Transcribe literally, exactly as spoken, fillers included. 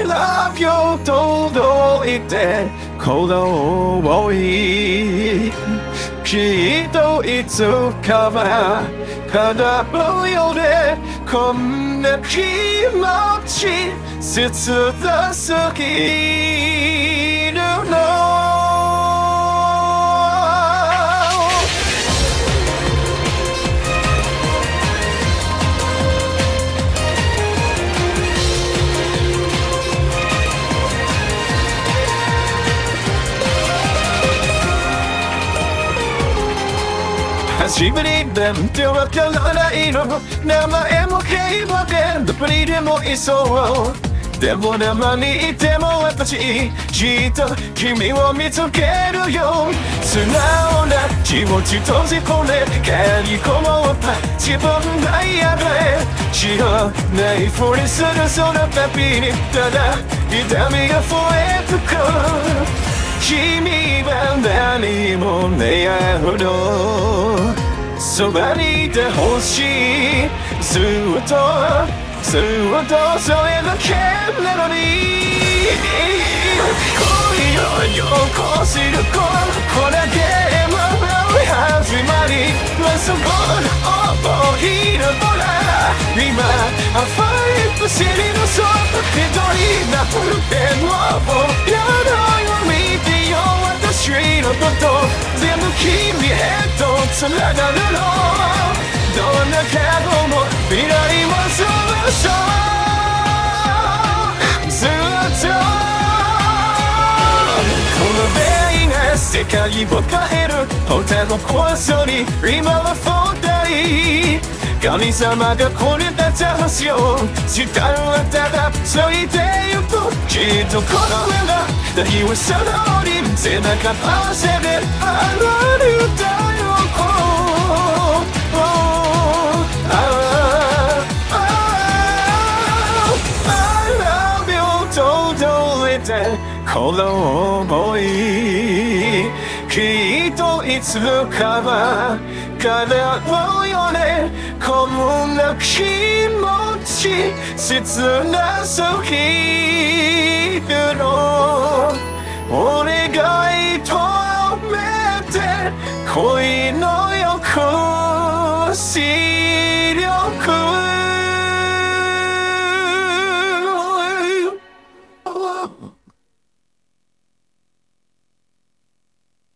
love you 届いて鼓動多いきっといつかは叶うよねこんな気持ち切なすぎるの初めになんてわからないの名前も競馬でどこにでもいそうでも生にいても私じっと君を見つけるよ素直な気持ち閉じ込め帰りこもった自分が嫌で知らないふりするその度にただ痛みが増えてく君は何も願うのそばにいてほしいずっとずっとそれだけなのに恋をよこするここだけも始まりそこの思いのほら今溢れる尻のそっと一人なってもやろうよ見てよ私のこと全部君へとつながるのどんな過去も未来もそうそうずっとこの出会いが世界を変える歌の怖さに今はフォーダイ神様がこれだった話をしたのはただついてゆくきっとこの上が大はそのに背中合わせであられたよこの想いきっといつかは叶うよねこんな気持ち切なすぎるのお願い止めて恋の横し